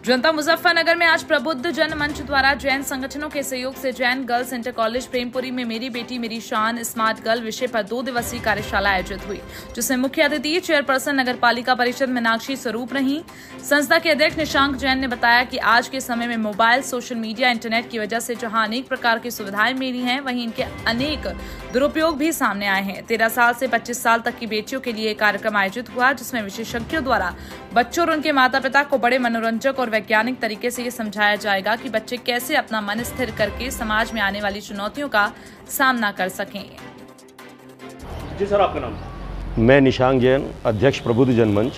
जनता मुजफ्फरनगर में आज प्रबुद्ध जन मंच द्वारा जैन संगठनों के सहयोग से Jain girls inter college Prempuri में मेरी बेटी मेरी शान स्मार्ट गर्ल विषय पर 2 दिवसीय कार्यशाला आयोजित हुई, जिसमें मुख्य अतिथि चेयरपर्सन नगर पालिका परिषद मीनाक्षी स्वरूप रही। संस्था के अध्यक्ष निशांक जैन ने बताया कि आज के समय में मोबाइल, सोशल मीडिया, इंटरनेट की वजह से जहां अनेक प्रकार की सुविधाएं मिली हैं, वहीं इनके अनेक दुरुपयोग भी सामने आए हैं। 13 साल से 25 साल तक की बेटियों के लिए कार्यक्रम आयोजित हुआ, जिसमें विशेषज्ञों द्वारा बच्चों और उनके माता पिता को बड़े मनोरंजक और वैज्ञानिक तरीके से ये समझाया जाएगा कि बच्चे कैसे अपना मन स्थिर करके समाज में आने वाली चुनौतियों का सामना कर सकें। जी सर, आपका नाम? मैं निशांक जैन, अध्यक्ष प्रबुद्ध जन मंच।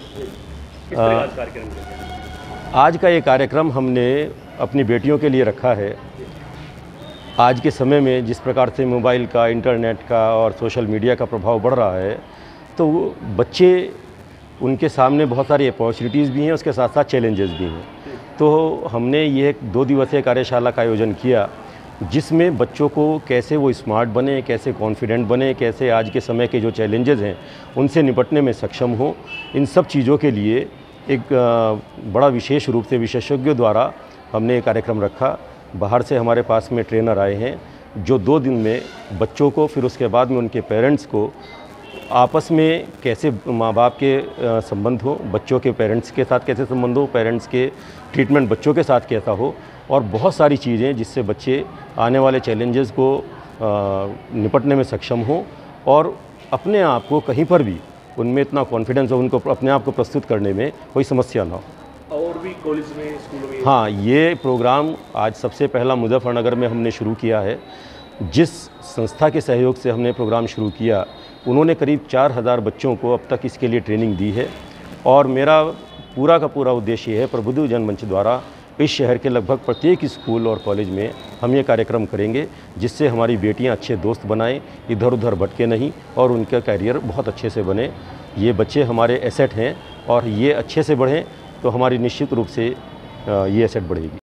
आज का ये कार्यक्रम हमने अपनी बेटियों के लिए रखा है। आज के समय में जिस प्रकार से मोबाइल का, इंटरनेट का और सोशल मीडिया का प्रभाव बढ़ रहा है, तो बच्चे, उनके सामने बहुत सारी अपॉर्चुनिटीज़ भी हैं, उसके साथ साथ चैलेंजेस भी हैं। तो हमने ये 2 दिवसीय कार्यशाला का आयोजन किया, जिसमें बच्चों को कैसे वो स्मार्ट बने, कैसे कॉन्फिडेंट बने, कैसे आज के समय के जो चैलेंजेस हैं उनसे निपटने में सक्षम हो, इन सब चीज़ों के लिए एक बड़ा विशेष रूप से विशेषज्ञों द्वारा हमने ये कार्यक्रम रखा। बाहर से हमारे पास में ट्रेनर आए हैं, जो 2 दिन में बच्चों को, फिर उसके बाद में उनके पेरेंट्स को आपस में कैसे माँ बाप के संबंध हो, बच्चों के पेरेंट्स के साथ कैसे संबंध हो, पेरेंट्स के ट्रीटमेंट बच्चों के साथ कैसा हो, और बहुत सारी चीज़ें जिससे बच्चे आने वाले चैलेंजेस को निपटने में सक्षम हो और अपने आप को कहीं पर भी उनमें इतना कॉन्फिडेंस हो, उनको अपने आप को प्रस्तुत करने में कोई समस्या ना हो। और भी कॉलेज में, स्कूलों में? हाँ, ये प्रोग्राम आज सबसे पहला मुजफ्फरनगर में हमने शुरू किया है। जिस संस्था के सहयोग से हमने प्रोग्राम शुरू किया, उन्होंने करीब 4000 बच्चों को अब तक इसके लिए ट्रेनिंग दी है, और मेरा पूरा का पूरा उद्देश्य है प्रबुद्ध जन मंच द्वारा इस शहर के लगभग प्रत्येक स्कूल और कॉलेज में हम ये कार्यक्रम करेंगे, जिससे हमारी बेटियां अच्छे दोस्त बनाएं, इधर उधर भटके नहीं और उनका करियर बहुत अच्छे से बने। ये बच्चे हमारे एसेट हैं, और ये अच्छे से बढ़ें तो हमारी निश्चित रूप से ये एसेट बढ़ेगी।